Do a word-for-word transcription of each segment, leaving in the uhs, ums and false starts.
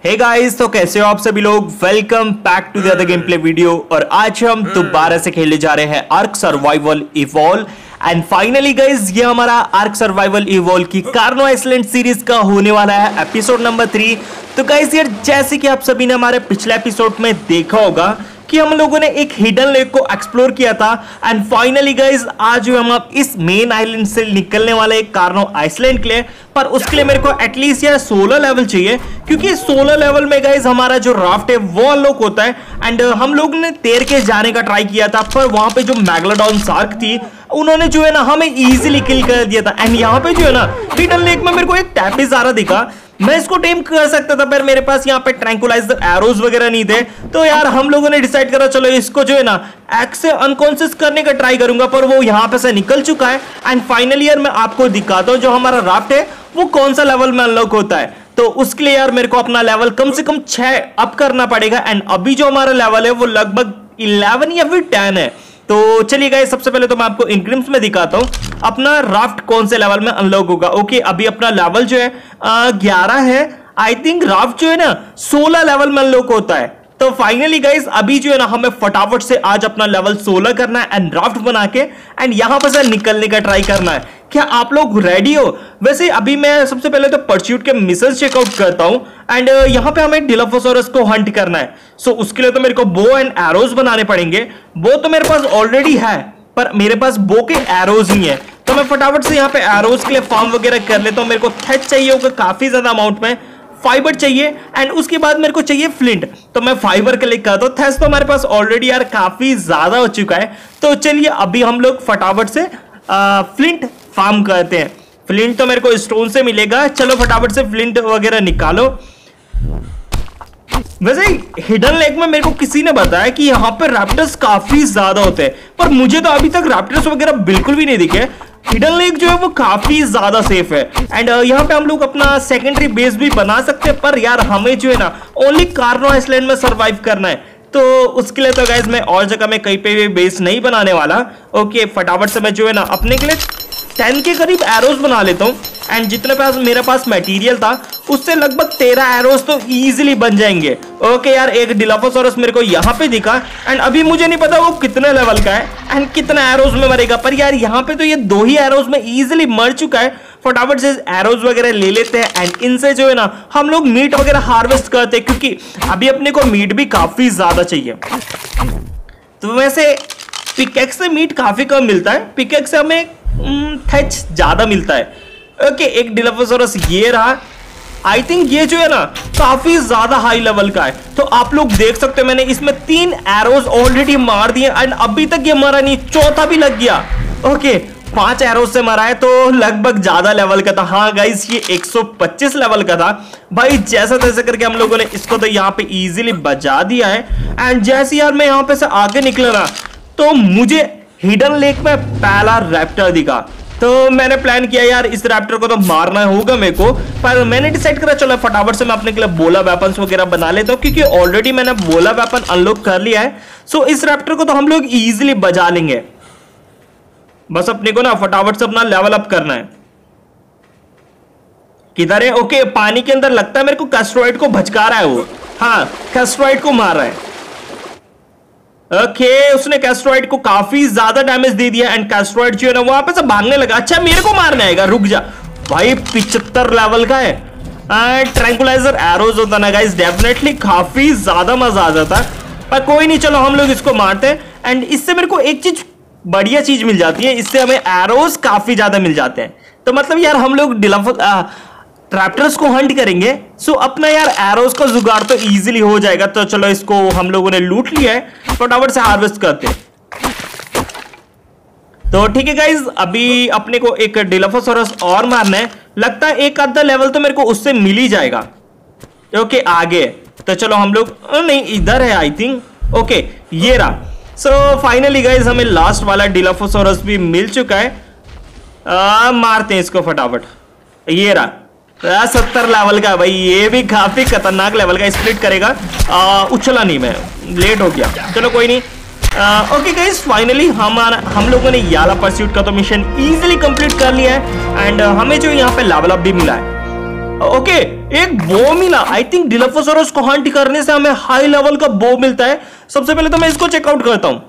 Hey guys, तो कैसे हो आप सभी लोग। Welcome back to the other game play video. और आज हम दोबारा से खेलने जा रहे हैं Ark Survival Evolve. And finally guys, ये हमारा आर्क सर्वाइवल इवॉल्व की कार्नो आइसलैंड सीरीज का होने वाला है एपिसोड नंबर थ्री। तो गाइस यार, जैसे कि आप सभी ने हमारे पिछले एपिसोड में देखा होगा कि हम लोगों ने एक हिडन लेक को एक्सप्लोर किया था। एंड फाइनली गाइस, आज हम अब इस मेन आइलैंड से निकलने वाले एक कार्नो आइसलैंड के लिए, पर उसके लिए मेरे को एटलीस्ट यार सोलह लेवल चाहिए, क्योंकि सोलह लेवल में गाइस हमारा जो राफ्ट है वो अनलॉक होता है। एंड हम लोग ने तैर के जाने का ट्राई किया था, पर वहां पे जो मैग्लोडॉन शार्क थी उन्होंने जो है ना हमें इजीली किल कर दिया था। एंड यहाँ पे जो है ना हिडन लेक में मेरे को एक टैपिज़ारा दिखा, मैं इसको टेम कर सकता था, पर मेरे पास यहाँ पे ट्रैंकुलाइजर एरोज वगैरह नहीं थे। तो यार हम लोगों ने डिसाइड करा चलो इसको जो है ना एक्स से अनकॉन्शियस करने का ट्राई करूंगा, पर वो यहाँ पे से निकल चुका है। एंड फाइनली यार मैं आपको दिखाता हूँ जो हमारा राफ्ट है वो कौन सा लेवल में अनलॉक होता है। तो उसके लिए यार मेरे को अपना लेवल कम से कम छह अप करना पड़ेगा। एंड अभी जो हमारा लेवल है वो लगभग इलेवन या फिर टेन है। तो चलिए गाइस, सबसे पहले तो मैं आपको इंक्रीम्स में दिखाता हूं अपना राफ्ट कौन से लेवल में अनलॉक होगा। ओके, अभी अपना लेवल जो है ग्यारह है। आई थिंक राफ्ट जो है ना सोलह लेवल में अनलॉक होता है। तो फाइनली गाइस, अभी जो है ना हमें फटाफट से आज अपना लेवल सोलह करना है एंड राफ्ट बना के एंड यहां पर से निकलने का ट्राई करना है। क्या आप लोग रेडी हो? वैसे अभी मैं सबसे पहले तो परस्यूट के मिशन चेकआउट करता हूं। एंड यहां पे हमें डिलोफोसोरस को हंट करना है। सो so, उसके लिए तो मेरे को बो एंड एरोज बनाने पड़ेंगे। बो तो मेरे पास ऑलरेडी है, पर मेरे पास बो के एरोज नहीं है। तो मैं फटाफट से यहाँ पे एरोज के लिए फार्म वगैरह कर लेता हूँ। मेरे को थ्रेड चाहिए होगा काफी ज्यादा अमाउंट में, फाइबर चाहिए एंड उसके बाद मेरे को चाहिए फ्लिंट। तो मैं फाइबर क्लिक करता हूँ। थ्रेड तो हमारे पास ऑलरेडी यार काफी ज्यादा हो चुका है। तो चलिए अभी हम लोग फटाफट से आ, फ्लिंट फार्म करते हैं। फ्लिंट तो मेरे को स्टोन से मिलेगा। चलो फटाफट से फ्लिंट वगैरह निकालो। वैसे हिडन लेक में मेरे को किसी ने बताया कि यहाँ पे रैप्टर्स काफी ज्यादा होते हैं, पर मुझे तो अभी तक रैप्टर्स वगैरह बिल्कुल भी नहीं दिखे। हिडन लेक जो है वो काफी ज्यादा सेफ है। एंड uh, यहाँ पे हम लोग अपना सेकेंडरी बेस भी बना सकते हैं, पर यार हमें जो है ना ओनली कार्नो आइसलैंड में सरवाइव करना है। तो उसके लिए तो गाइस मैं और जगह में कहीं पे भी बेस नहीं बनाने वाला। ओके, फटाफट से मैं जो है ना अपने के लिए टेन के करीब एरोज बना लेता हूँ। एंड जितने पास मेरे पास मटेरियल था उससे लगभग तेरह एरोज तो इजीली बन जाएंगे। ओके यार, एक डिलोफोसोरस मेरे को यहाँ पे दिखा। एंड अभी मुझे नहीं पता वो कितने लेवल का है एंड कितना एरोज में मरेगा, पर यार यहाँ पे तो ये दो ही एरोज में इजीली मर चुका है। फटाफट से एरोज वगैरह ले लेते हैं एंड इनसे जो है ना हम लोग मीट वगैरह हार्वेस्ट करते हैं, क्योंकि अभी अपने को मीट भी काफी ज्यादा चाहिए। तो वैसे पिकेक्स से मीट काफी कम मिलता है, पिकेक्स से हमें थ्रेड ज्यादा मिलता है। ओके, एक डिलोफोसोरस ये रहा। आई थिंक ये जो है ना काफी ज्यादा हाई लेवल का है। तो आप लोग देख सकते हो मैंने इसमें तीन एरोज ऑलरेडी मार दिए एंड अभी तक ये मरा नहीं, चौथा भी लग गया। ओके, पांच एरोज से मारा है, तो लगभग ज्यादा लेवल का था। हाँ गाइस, ये एक सौ पच्चीस लेवल का था भाई। जैसा तैसे करके हम लोगों ने इसको तो यहाँ पे इजीली बचा दिया है। एंड जैसे यार मैं यहाँ पे से आगे निकला ना, तो मुझे हिडन लेक में पहला रैप्टर दिखा। तो मैंने प्लान किया यार इस रैप्टर को तो मारना होगा मेरे को, पर मैंने डिसाइड करा चलो फटाफट से मैं अपने के लिए बोला वेपन्स वगैरह बना लेता हूँ, क्योंकि ऑलरेडी मैंने बोला वेपन अनलॉक कर लिया है। सो इस रैप्टर को तो हम लोग इजीली बजा लेंगे। बस अपने को ना फटाफट से अपना लेवल अप करना है। किधर है? ओके, पानी के अंदर लगता है मेरे को कैस्ट्रॉइड को भचका रहा है वो। हाँ, कैस्ट्रॉइड को मार रहा है। ओके okay, उसने कैस्ट्रॉइड को काफी ज्यादा डैमेज दे दिया एंड कैस्ट्रॉइड जो है ना वहां पे से भागने लगा। अच्छा, मेरे को मारने आएगा, रुक जा भाई। पिचहत्तर लेवल का है। ट्रैंकुलाइजर एरोज होता ना गाइस, डेफिनेटली काफी ज्यादा मजा आ जाता, पर कोई नहीं, चलो हम लोग इसको मारते हैं। एंड इससे मेरे को एक चीज बढ़िया चीज मिल जाती है, इससे हमें एरोज काफी ज्यादा मिल जाते हैं। तो मतलब यार हम लोग डिलोफो रैप्टर्स को हंट करेंगे, सो अपना यार एरोज का जुगाड़ तो इजीली हो जाएगा। तो चलो इसको हम लोगों ने लूट लिया है, फटाफट से हार्वेस्ट करते हैं। तो ठीक है गाइज, अभी अपने को एक डिलोफोसोरस और मारना है। लगता है एक आधा लेवल तो मेरे को उससे मिल ही जाएगा। ओके, आगे तो चलो हम लोग, नहीं इधर है आई थिंक। ओके, ये रहा। सो फाइनली गाइज हमें लास्ट वाला डिलोफोसोरस भी मिल चुका है। आ, मारते हैं इसको फटाफट। ये रहा सत्तर लेवल का भाई, ये भी काफी खतरनाक लेवल का। स्प्लिट करेगा, आ, उछला नहीं, मैं लेट हो गया, चलो कोई नहीं। ओके गाइस, फाइनली हम हम लोगों ने ये वाला परस्यूट का तो मिशन इजीली कंप्लीट कर लिया है एंड uh, हमें जो यहाँ पे लेवल अप भी मिला है। ओके, एक बो मिला। आई थिंक डिलोफोसोरस को हंट करने से हमें हाई लेवल का बो मिलता है। सबसे पहले तो मैं इसको चेकआउट करता हूं,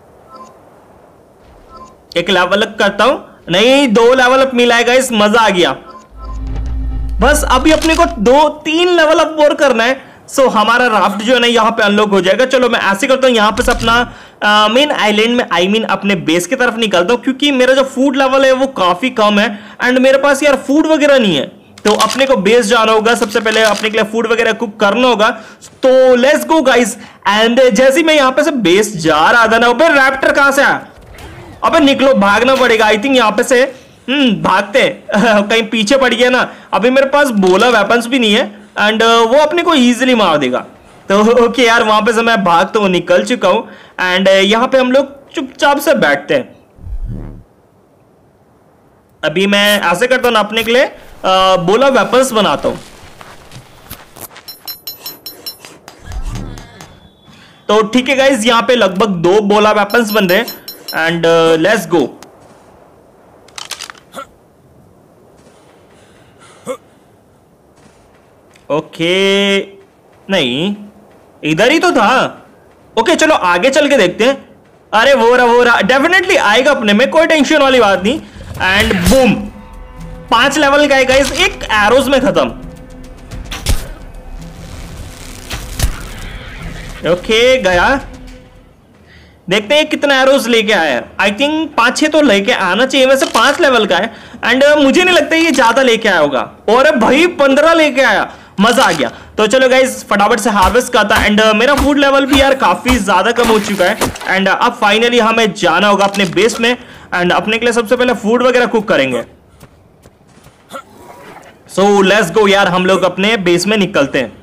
एक लेवल अप करता हूं। नहीं, दो लेवल अप मिला है गाइस, मजा आ गया। बस अभी अपने को दो तीन लेवल अप और करना है। सो so, हमारा राफ्ट जो है ना यहाँ पे अनलॉक हो जाएगा। चलो मैं ऐसे करता हूँ, यहाँ पे से अपना मेन आइलैंड में आई I मीन mean, अपने बेस की तरफ निकलता हूँ, क्योंकि मेरा जो फूड लेवल है वो काफी कम है एंड मेरे पास यार फूड वगैरह नहीं है। तो अपने को बेस जाना होगा, सबसे पहले अपने के लिए फूड वगैरह कुक करना होगा। तो लेट्स गो गाइस। एंड जैसे मैं यहाँ पे से बेस जा रहा था ना, अबे रैप्टर कहां से आया? अबे निकलो, भागना पड़ेगा। आई थिंक यहाँ पे से हम्म भागते कहीं पीछे पड़ गया ना। अभी मेरे पास बोला वेपन्स भी नहीं है एंड वो अपने को इजीली मार देगा। तो ओके यार, वहां पे से मैं भाग तो निकल चुका हूं एंड यहाँ पे हम लोग चुपचाप से बैठते हैं। अभी मैं ऐसे करता हूं ना, अपने के लिए आ, बोला वेपन्स बनाता हूं। तो ठीक है गाइज, यहाँ पे लगभग दो बोला वेपन्स बन रहे हैं एंड लेट्स गो। ओके, नहीं इधर ही तो था। ओके चलो आगे चल के देखते हैं। अरे वो रहा वो रहा, डेफिनेटली आएगा अपने में, कोई टेंशन वाली बात नहीं। एंड बूम, पांच लेवल का है गाइस, एक एरोज में खत्म। ओके गया, देखते हैं कितना एरोज लेके आया है। आई थिंक पांच छह तो लेके आना चाहिए, वैसे पांच लेवल का है एंड uh, मुझे नहीं लगता ये ज्यादा लेके आया होगा। और भाई पंद्रह लेके आया, मजा आ गया। तो चलो गाइस फटाफट से हार्वेस्ट करता है एंड uh, मेरा फूड लेवल भी यार काफी ज्यादा कम हो चुका है एंड uh, अब फाइनली हमें जाना होगा अपने बेस में एंड अपने के लिए सबसे पहले फूड वगैरह कुक करेंगे। सो लेट्स गो यार, हम लोग अपने बेस में निकलते हैं।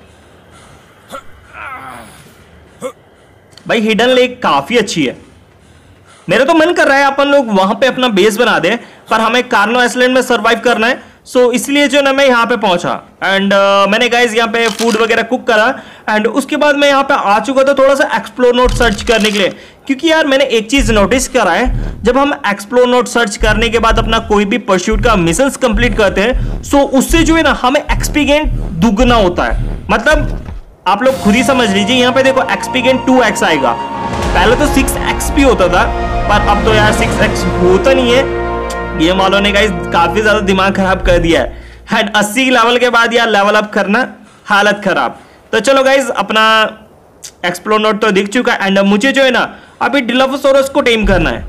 भाई हिडन लेक काफी अच्छी है, मेरा तो मन कर रहा है अपन लोग वहां पे अपना बेस बना दें, पर हमें कार्नो आइलैंड में सरवाइव करना है। सो so, इसलिए जो ना मैं यहाँ पे पहुंचा एंड uh, मैंने गाइस यहाँ पे फूड वगैरह कुक करा एंड उसके बाद मैं यहाँ पे आ चुका था थोड़ा सा एक्सप्लोर नोट सर्च करने के लिए। क्योंकि यार मैंने एक चीज नोटिस करा है, जब हम एक्सप्लोर नोट सर्च करने के बाद अपना कोई भी परस्यूट का मिशन कंप्लीट करते हैं, सो so उससे जो है ना हमें एक्सपी गेन दुगना होता है। मतलब आप लोग खुद ही समझ लीजिए, यहाँ पे देखो एक्सपी गेन टू एक्स आएगा। पहले तो सिक्स एक्स भी होता था, पर अब तो यार सिक्स एक्स होता नहीं है। गेम वालों ने गाइस काफी ज्यादा दिमाग खराब कर दिया है एंड अस्सी लेवल के बाद यार लेवल अप करना हालत खराब। तो चलो गाइस अपना एक्सप्लोर नोट तो दिख चुका है एंड मुझे जो है ना अभी डिलोफोसोरस को टेम करना है।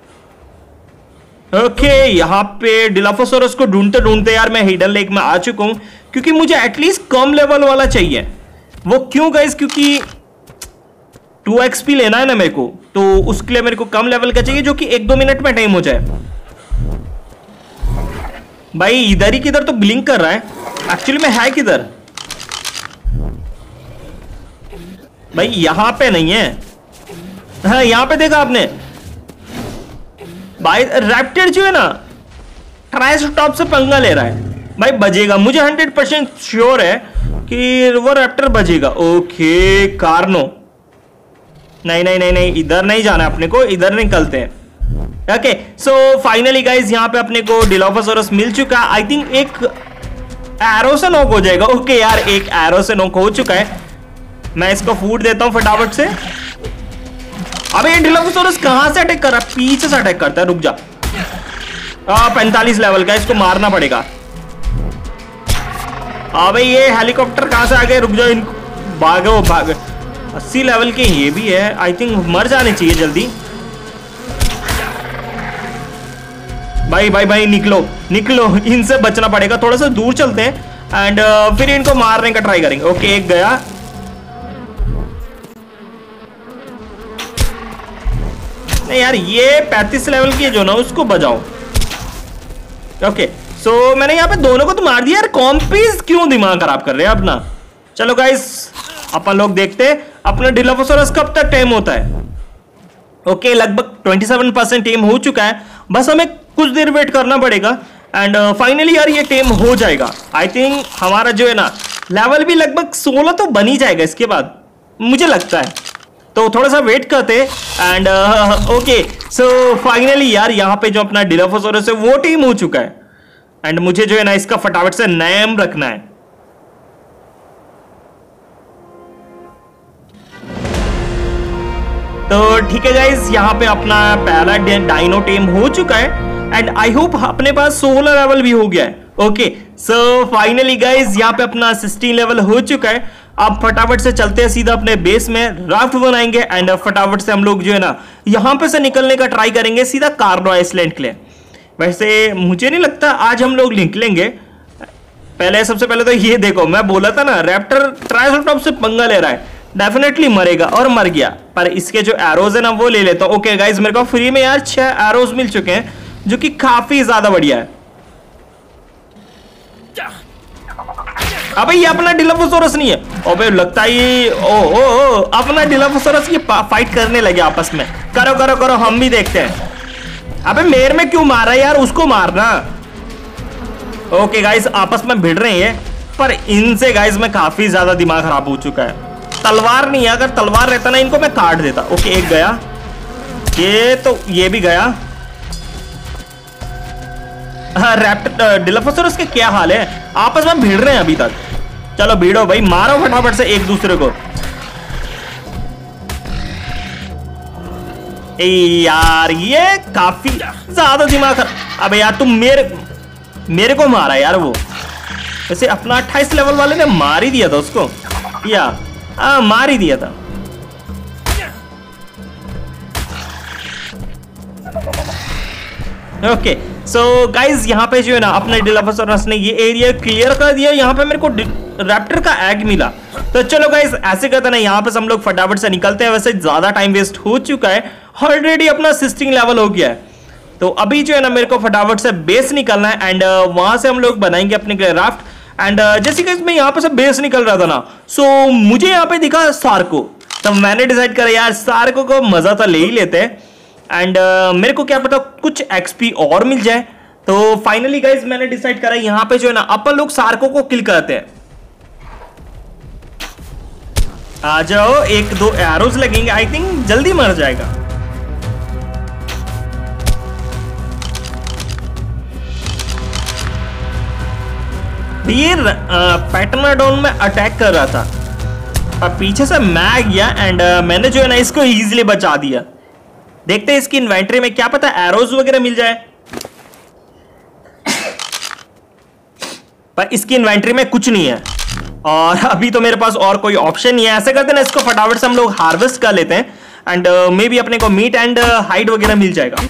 ओके okay, यहाँ पे डिलोफोसोरस को ढूंढते ढूंढते यार मैं हिडन लेक में आ चुका हूँ, क्योंकि मुझे एटलीस्ट कम लेवल वाला चाहिए। वो क्यों गाइस, क्योंकि टू एक्सपी लेना है ना मेरे को, तो उसके लिए मेरे को कम लेवल का चाहिए जो कि एक दो मिनट में टाइम हो जाए। भाई इधर ही किधर तो ब्लिंक कर रहा है, एक्चुअली में है किधर? भाई यहां पे नहीं है, हाँ यहां पे देखा आपने? भाई रैप्टर जो है ना ट्राइसरटॉप्स से पंगा ले रहा है। भाई बजेगा, मुझे हंड्रेड परसेंट श्योर है कि वो रैप्टर बजेगा। ओके कार्नो, नहीं नहीं नहीं नहीं इधर नहीं जाना अपने को, इधर निकलते हैं। ओके सो फाइनली गाइज यहाँ पे अपने को डिलोफोसोरस मिल चुका है। आई थिंक एक एरो से नॉक हो जाएगा। ओके okay, यार एक एरो से नॉक हो चुका है। मैं इसको फूड देता हूँ फटाफट से। अबे ये डिलोफोसोरस कहां से अटैक कर रहा है? पीछे से अटैक करता है, रुक जा। पैंतालीस लेवल का, इसको मारना पड़ेगा। अबे ये हेलीकॉप्टर कहां से आ गए? रुक जाओ, इनको भागो भागो। अस्सी लेवल के ये भी है, आई थिंक मर जाने चाहिए जल्दी। भाई भाई भाई निकलो निकलो, इनसे बचना पड़ेगा। थोड़ा सा दूर चलते हैं एंड uh, फिर इनको मारने का ट्राई करेंगे। ओके एक गया। नहीं यार ये पैंतीस लेवल की जो ना उसको बजाओ। ओके सो so, मैंने यहाँ पे दोनों को तो मार दिया यार। कॉम्पीज क्यों दिमाग खराब कर रहे हैं अपना? चलो गाइस अपन लोग देखते हैं अपना डिलोफोसोरस कब तक टेम होता है। ओके okay, लगभग सत्ताईस परसेंट टेम हो चुका है, बस हमें कुछ देर वेट करना पड़ेगा एंड फाइनली uh, यार ये टेम हो जाएगा। आई थिंक हमारा जो है ना लेवल भी लगभग सोलह तो बन ही जाएगा इसके बाद, मुझे लगता है। तो थोड़ा सा वेट करते एंड ओके सो फाइनली यार यहाँ पे जो अपना डिलोफोसोरस है वो टीम हो चुका है। एंड मुझे जो है ना इसका फटाफट से नेम रखना है। तो ठीक है गाइस, यहाँ पे अपना पहला डायनो टेम हो चुका है एंड आई होप अपने पास सोलह लेवल भी हो गया है। ओके सो फाइनली गाइस यहाँ पे अपना सिक्सटीन लेवल हो चुका है। अब फटाफट से चलते हैं सीधा अपने बेस में, राफ्ट बनाएंगे एंड फटाफट से हम लोग जो है ना यहाँ पे से निकलने का ट्राई करेंगे सीधा कार्नो आइसलैंड के लिए। वैसे मुझे नहीं लगता आज हम लोग निकलेंगे। पहले सबसे पहले तो ये देखो, मैं बोला था ना रैप्टर ट्राइसरटॉप्स से पंगा ले रहा है, डेफिनेटली मरेगा, और मर गया। पर इसके जो एरोज है ना वो ले लेता हूं। ओके गाइस, मेरे को फ्री में यार छह एरोज मिल चुके हैं जो कि काफी ज्यादा बढ़िया है। अबे ये अपना डिलोफोसोरस नहीं है। अबे लगता है ये ओ ओ ओ अपना डिलोफोसोरस ये फाइट करने लगे आपस में। करो करो करो, हम भी देखते हैं। अबे मेरे में क्यों मारा यार, उसको मारना। ओके गाइस, आपस में भिड़ रहे हैं, पर इनसे गाइस में काफी ज्यादा दिमाग खराब हो चुका है। तलवार नहीं है, अगर तलवार रहता ना इनको मैं काट देता। ओके एक गया, ये तो ये भी गया। हाँ रैप्टर डिलोफोसोरस के क्या हाल है, आपस में भिड़ रहे हैं अभी तक। चलो भिड़ो भाई, मारो फटाफट से एक दूसरे को। ए यार ये काफी ज्यादा दिमाग। अबे यार तुम मेरे मेरे को मारा यार वो। वैसे अपना अट्ठाईस लेवल वाले ने मार ही दिया था उसको, या आ, मार ही दिया था। ओके सो गाइज यहाँ पे जो है ना अपने डिलोफोसोरस ने ये एरिया क्लियर कर दिया। यहाँ पे मेरे को रैप्टर का एग मिला। तो चलो गाइज ऐसे करते ना, यहाँ पे हम लोग फटाफट से निकलते हैं। वैसे ज्यादा टाइम वेस्ट हो चुका है, ऑलरेडी अपना सिक्सटीन लेवल हो गया है। तो अभी जो है ना मेरे को फटाफट से बेस निकलना है एंड uh, वहां से हम लोग बनाएंगे अपने के लिए राफ्ट। एंड uh, जैसे कि मैं यहाँ पे से बेस निकल रहा था ना, सो so, मुझे यहाँ पे दिखा सार्को। तो मैंने डिसाइड करा यार सार्को को मजा तो ले ही लेते हैं एंड uh, मेरे को क्या पता कुछ एक्सपी और मिल जाए। तो फाइनली गाइज मैंने डिसाइड करा यहाँ पे जो है ना अपन लोग सार्को को किल करते हैं। आ जाओ, एक दो एरोज लगेंगे, आई थिंक जल्दी मर जाएगा। ये पैटर्नाडोन में अटैक कर रहा था और पीछे से मैं गया एंड मैंने जो है ना इसको इजीली बचा दिया। देखते हैं इसकी इन्वेंटरी में क्या पता एरोज वगैरह मिल जाए, पर इसकी इन्वेंटरी में कुछ नहीं है और अभी तो मेरे पास और कोई ऑप्शन नहीं है। ऐसे करते ना इसको फटाफट से हम लोग हार्वेस्ट कर लेते हैं एंड मे बी अपने को मीट एंड हाइड वगैरह मिल जाएगा।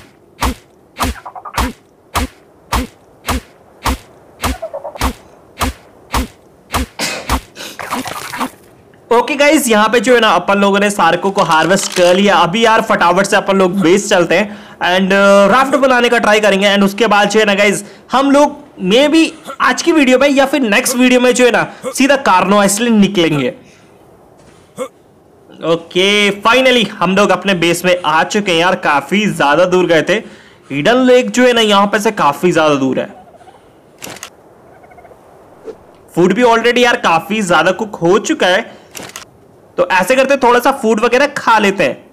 ओके गाइस, यहाँ पे जो है ना अपन लोगों ने सार्को को हार्वेस्ट कर लिया। अभी यार फटाफट से अपन लोग बेस चलते हैं एंड राफ्ट बनाने का ट्राई करेंगे एंड उसके बाद जो है ना गाइस हम लोग मे बी आज की वीडियो में या फिर नेक्स्ट वीडियो में जो है ना सीधा कार्नो आइसलैंड निकलेंगे। ओके फाइनली हम लोग अपने बेस में आ चुके हैं यार, काफी ज्यादा दूर गए थे। हिडन लेक जो है ना यहाँ पे से काफी ज्यादा दूर है। फूड भी ऑलरेडी यार काफी ज्यादा कुक हो चुका है, तो ऐसे करते थोड़ा सा फूड वगैरह खा लेते हैं।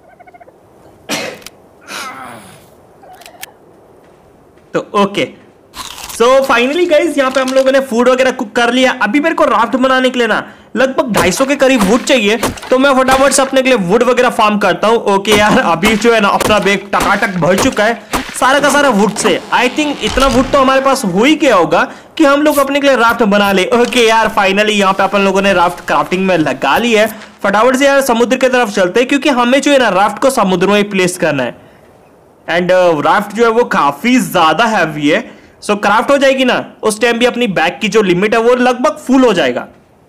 तो ओके सो फाइनली गाइस यहाँ पे हम लोगों ने फूड वगैरह कुक कर लिया। अभी मेरे को राफ्ट बनाने के लिए ना लगभग ढाई सौ के करीब वुड चाहिए, तो मैं फटाफट से अपने के लिए वुड वगैरह फार्म करता हूँ। ओके यार अभी जो है ना अपना बैग टकाटक भर चुका है सारा का सारा वुड से। आई थिंक इतना वुड तो हमारे पास हो ही गया होगा कि हम लोग अपने के लिए राफ्ट बना ले। ओके यार फाइनली यहाँ पे अपन लोगों ने राफ्ट क्राफ्टिंग में लगा ली है। फटाफट से यार समुद्र की तरफ चलते हैं क्योंकि हमें जो है ना राफ्ट को समुद्र में प्लेस करना है एंड राफ्ट जो है वो काफी ज्यादा हैवी है। सो so, क्राफ्ट हो जाएगी ना उस टाइम भी अपनी बैग की जो लिमिट है वो लगभग फुल हो जाएगा।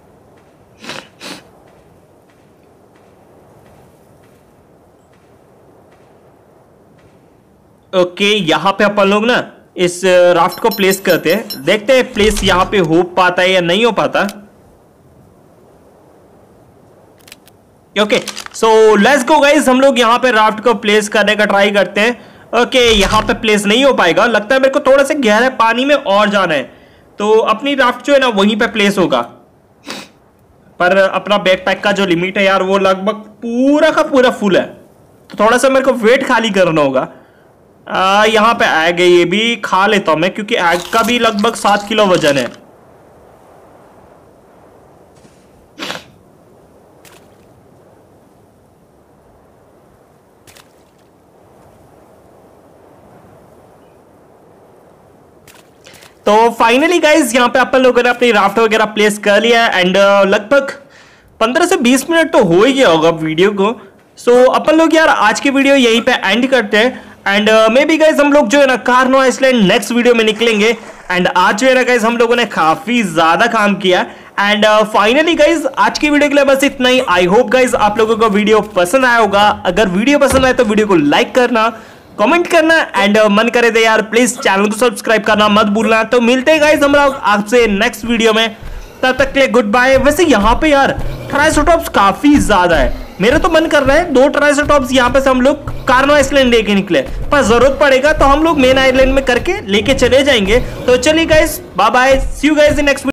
ओके okay, यहां पे अपन लोग ना इस राफ्ट को प्लेस करते हैं, देखते हैं प्लेस यहां पे हो पाता है या नहीं हो पाता। Okay so let's go guys, हम लोग यहां पे राफ्ट को प्लेस करने का ट्राई करते हैं। ओके okay, यहाँ पे प्लेस नहीं हो पाएगा, लगता है मेरे को थोड़ा सा गहरे पानी में और जाना है, तो अपनी राफ्ट जो है ना वहीं पे प्लेस होगा। पर अपना बैकपैक का जो लिमिट है यार वो लगभग पूरा का पूरा फुल है, तो थोड़ा सा मेरे को वेट खाली करना होगा। आ, यहाँ पे एग है, ये भी खा लेता हूं मैं क्योंकि एग का भी लगभग सात किलो वजन है। तो फाइनली गाइज यहाँ पे अपन लोगों ने अपनी राफ्ट वगैरह प्लेस कर लिया है एंड लगभग पंद्रह से बीस मिनट तो हो ही गया होगा वीडियो को। सो so, अपन लोग यार आज की वीडियो यहीं पे एंड करते हैं एंड मे बी गाइज हम लोग जो है ना कार्नो आइसलैंड नेक्स्ट वीडियो में निकलेंगे। एंड आज जो है ना गाइज हम लोगों ने काफी ज्यादा काम किया एंड फाइनली गाइज आज की वीडियो के लिए बस इतना ही। आई होप गाइज आप लोगों को वीडियो पसंद आया होगा। अगर वीडियो पसंद आए तो वीडियो को लाइक करना, कमेंट करना एंड uh, मन करे तो यार प्लीज चैनल को सब्सक्राइब करना मत भूलना। तो मिलते हैं गाइज हम लोग आपसे नेक्स्ट वीडियो में, तब तक के लिए गुड बाय। वैसे यहाँ पे यार ट्राइसोटॉप्स काफी ज्यादा है, मेरा तो मन कर रहा है दो ट्राइसोटॉप्स यहाँ पे से हम लोग कार्नो आइसलैंड लेके निकले, पर जरूरत पड़ेगा तो हम लोग मेन आइलैंड में करके लेके चले जाएंगे। तो चलिए guys bye bye, see you guys in next